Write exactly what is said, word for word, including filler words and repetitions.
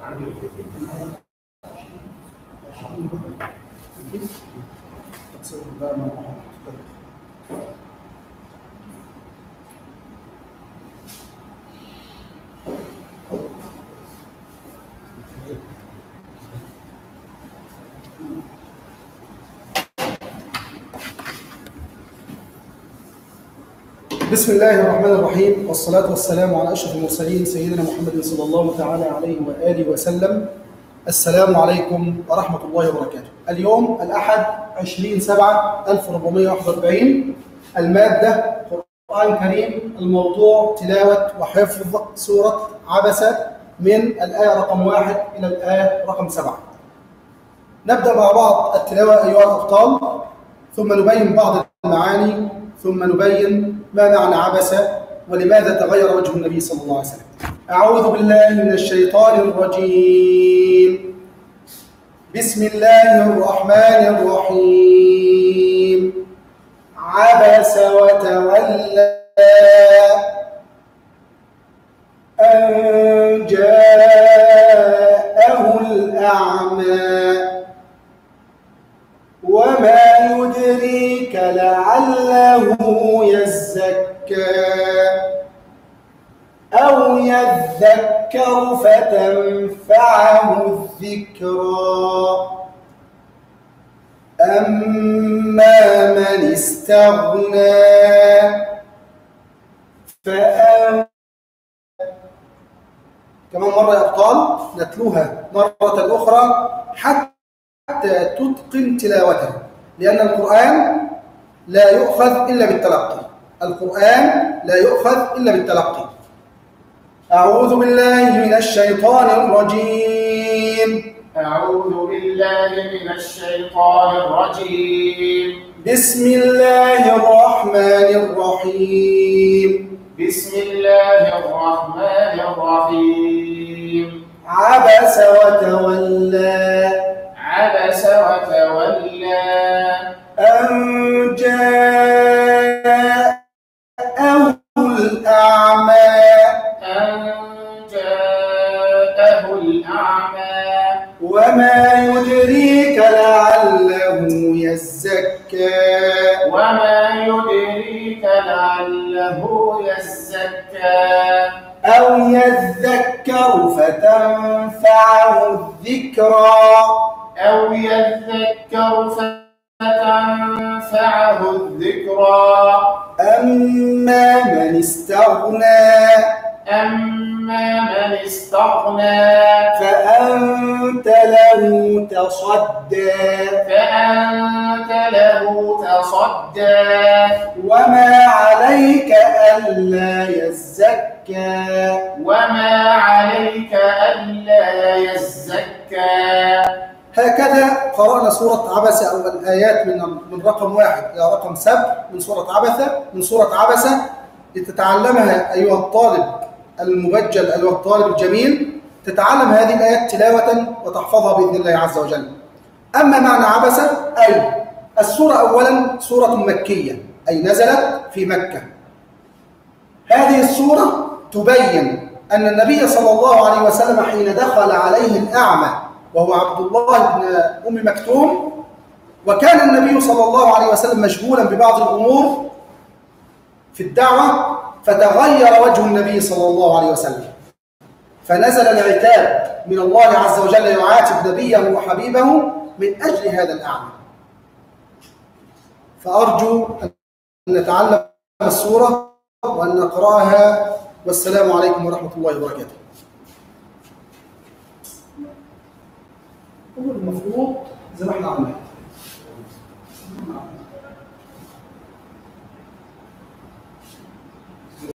بسم الله الرحمن الرحيم، والصلاة والسلام على أشرف المرسلين سيدنا محمد صلى الله تعالى عليه وآله وسلم. السلام عليكم ورحمة الله وبركاته. اليوم الأحد عشرين سبعة ألف وأربعمائة وواحد وأربعين، المادة قرآن كريم، الموضوع تلاوة وحفظ سورة عبسة من الآية رقم واحد إلى الآية رقم سبعة. نبدأ مع بعض التلاوة أيها الأبطال، ثم نبين بعض المعاني، ثم نبين ما معنى عبسة ولماذا تغير وجه النبي صلى الله عليه وسلم. أعوذ بالله من الشيطان الرجيم. بسم الله الرحمن الرحيم. عبس وتولى أن جاءه الأعمى وما يدريك لعله يزكى أو يذكر فتنفعه الذكرى. أما من استغنى فأنت. كمان مرة يا أبطال نتلوها مرة أخرى حتى حتى تتقن تلاوتها، لأن القرآن لا يؤخذ إلا بالتلقي. القرآن لا يؤخذ إلا بالتلقي. أعوذ بالله من الشيطان الرجيم. أعوذ بالله من الشيطان الرجيم. بسم الله الرحمن الرحيم. بسم الله الرحمن الرحيم. عبس وتولى. عبس وتولى أن جاءه الأعمى. أن جاءه الأعمى وما يدريك لعله يزكى. وما يدريك لعله يزكى أو يذكر فتنفعه الذكرى. أو يذكر فتنفعه الذكرى. أما من استغنى. أما من استغنى فأنت له تصدى. فأنت له تصدى. وما عليك ألا يزكى. وما عليك ألا يزكى. هكذا قرأنا سورة عبسة أو الآيات من من رقم واحد إلى رقم سبع من سورة عبسة من سورة عبسة لتتعلمها أيها الطالب المبجل، أيها الطالب الجميل، تتعلم هذه الآيات تلاوة وتحفظها بإذن الله عز وجل. أما معنى عبسة أي السورة أولا سورة مكية، أي نزلت في مكة. هذه السورة تبين أن النبي صلى الله عليه وسلم حين دخل عليه الأعمى وهو عبد الله بن أم مكتوم، وكان النبي صلى الله عليه وسلم مشغولا ببعض الأمور في الدعوة، فتغير وجه النبي صلى الله عليه وسلم، فنزل العتاب من الله عز وجل يعاتب نبيه وحبيبه من أجل هذا الأعمى. فأرجو أن نتعلم السورة وأن نقرأها، والسلام عليكم ورحمة الله وبركاته. المفروض زي ما احنا عملنا